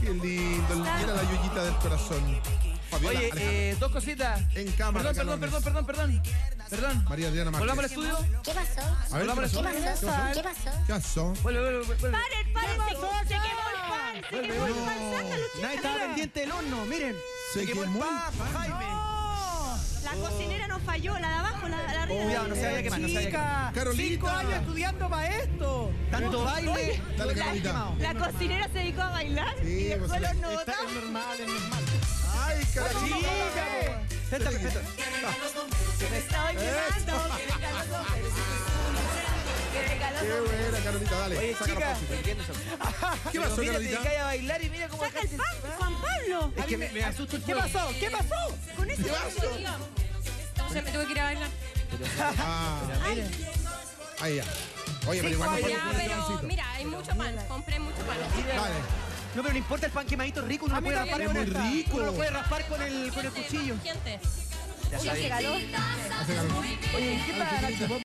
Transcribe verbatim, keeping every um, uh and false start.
Qué lindo. Mira la yoyita del corazón. Fabiola, Oye, eh, dos cositas. En cámara. Perdón, perdón, perdón, perdón, perdón. Perdón. María Adriana Márquez. ¿Volvamos al estudio? ¿Qué pasó? A ver, Volvamos al ¿qué estudio. pasó? ¿Qué pasó? ¿Qué pasó? Vuelve, vuelve, vuelve. ¡Paren, paren! ¿Qué Se, pasó se acá? quemó el pan, se Vuelve, quemó el vuelve. pan, sácalo, chica. Nadie estaba pendiente del horno, miren. Se quemó el quemó el papa, Jaime. ¡Oh! La cocinera no falló, la de abajo, la, la de arriba. Cuidado, no se vaya a quemar, no se vaya a quemar. Chica, Carolita. Cinco años estudiando para esto. Tanto baile. Dale, La, Carolita. la cocinera se dedicó a bailar Sí, y después pues, los no Está, botaron. es normal, es normal. Ay, Carolita. Chica, Respeta, respeta. Me estoy quemando. Que vengan los bomberos. Que vengan los Qué bomberos. buena, Carolita, dale. Oye, Sácala, chica. Pausita. ¿Qué pasó, Mira, te Carolita? dedicáis a bailar y mira cómo Saca el pan, Juan Pablo. Es que me, me asusta el ¿Qué fuego. pasó? ¿Qué pasó? Con ese ¿Qué pasó? Entonces me tuve que ir a bailar. Ah, Mira. ahí ya. Oye, pero igual no Ya, podemos poner pero jamoncito. mira, hay mucho pan. Compré mucho pan. Dale. No, pero no importa el pan quemadito rico, uno A lo mí puede también raspar me con gusta. el rico. Uno lo puede raspar con el, con el cuchillo. Gente. Ya Uy, sabía. hace calor. Hace calor. Oye, ¿qué pasa, Nacho?